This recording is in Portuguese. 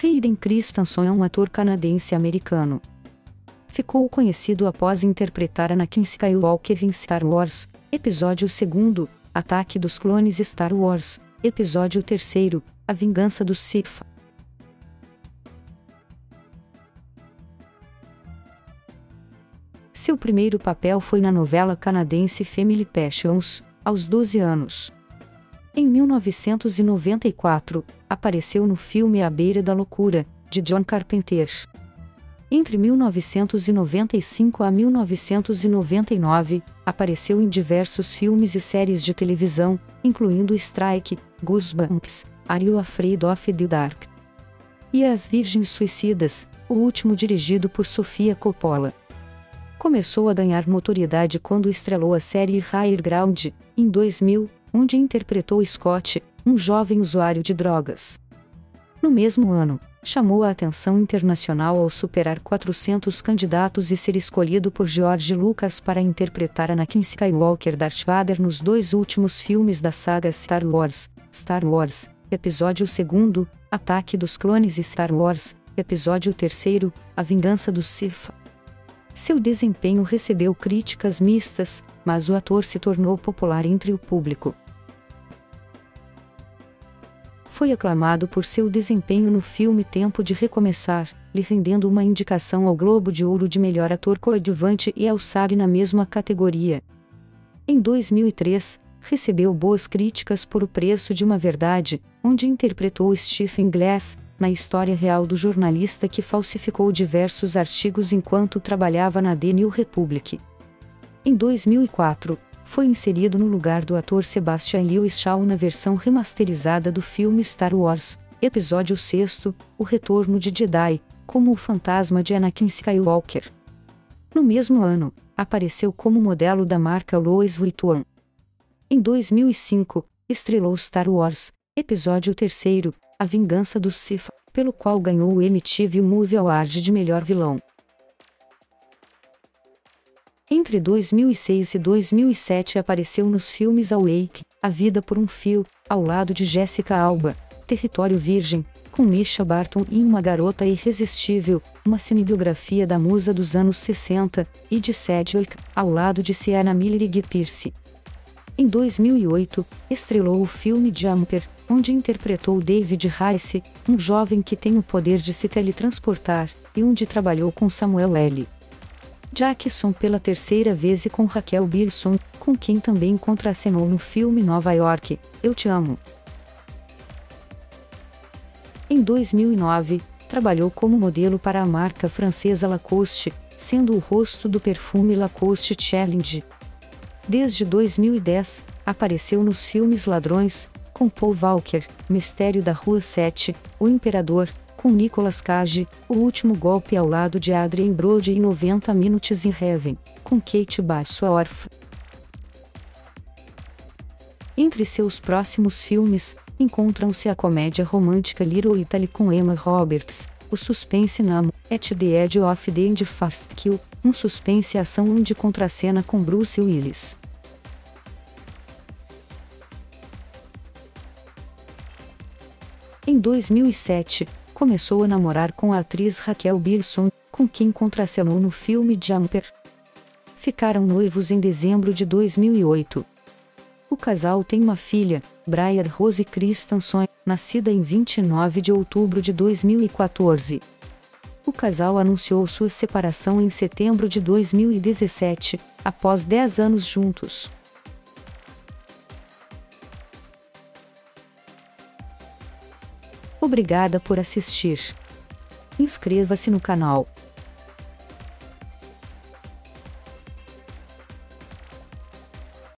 Hayden Christensen é um ator canadense-americano. Ficou conhecido após interpretar Anakin Skywalker em Star Wars, Episódio 2, Ataque dos Clones e Star Wars, Episódio 3, A Vingança dos Sith. Seu primeiro papel foi na novela canadense Family Passions, aos 12 anos. Em 1994, apareceu no filme À Beira da Loucura, de John Carpenter. Entre 1995 a 1999, apareceu em diversos filmes e séries de televisão, incluindo Strike, Goosebumps, Are You Afraid of the Dark? E As Virgens Suicidas, o último dirigido por Sofia Coppola. Começou a ganhar notoriedade quando estrelou a série Higher Ground, em 2000, onde interpretou Scott, um jovem usuário de drogas. No mesmo ano, chamou a atenção internacional ao superar 400 candidatos e ser escolhido por George Lucas para interpretar Anakin Skywalker Darth Vader nos dois últimos filmes da saga Star Wars, Episódio 2, Ataque dos Clones e Star Wars, Episódio 3, A Vingança dos Sith. Seu desempenho recebeu críticas mistas, mas o ator se tornou popular entre o público. Foi aclamado por seu desempenho no filme Tempo de Recomeçar, lhe rendendo uma indicação ao Globo de Ouro de melhor ator coadjuvante e ao SAG na mesma categoria. Em 2003, recebeu boas críticas por O Preço de uma Verdade, onde interpretou Stephen Glass, na história real do jornalista que falsificou diversos artigos enquanto trabalhava na The New Republic. Em 2004, foi inserido no lugar do ator Sebastian Lewis Shaw na versão remasterizada do filme Star Wars, Episódio 6, O Retorno de Jedi, como o fantasma de Anakin Skywalker. No mesmo ano, apareceu como modelo da marca Louis Vuitton. Em 2005, estrelou Star Wars, Episódio 3, A Vingança dos Sith, pelo qual ganhou o MTV Movie Award de melhor vilão. Entre 2006 e 2007 apareceu nos filmes Awake, A Vida por um Fio, ao lado de Jessica Alba, Território Virgem, com Mischa Barton e Uma Garota Irresistível, uma cinebiografia da musa dos anos 60, e de Sedgwick, ao lado de Sienna Miller e Guy Pearce. Em 2008, estrelou o filme Jumper, onde interpretou David Rice, um jovem que tem o poder de se teletransportar, e onde trabalhou com Samuel L. Jackson pela terceira vez e com Raquel Bilson, com quem também contracenou no filme Nova York, Eu Te Amo. Em 2009, trabalhou como modelo para a marca francesa Lacoste, sendo o rosto do perfume Lacoste Challenge. Desde 2010, apareceu nos filmes Ladrões, com Paul Walker, Mistério da Rua 7, O Imperador, com Nicolas Cage, O Último Golpe ao lado de Adrien Brody e 90 Minutes in Heaven, com Kate Bosworth. Entre seus próximos filmes, encontram-se a comédia romântica Little Italy com Emma Roberts, o suspense Namo, At the Edge of the End Fast Kill, um suspense ação onde contracena com Bruce Willis. Em 2007, começou a namorar com a atriz Raquel Bilson, com quem contracenou no filme Jumper. Ficaram noivos em dezembro de 2008. O casal tem uma filha, Briar Rose Christensen, nascida em 29 de outubro de 2014. O casal anunciou sua separação em setembro de 2017, após 10 anos juntos. Obrigada por assistir. Inscreva-se no canal.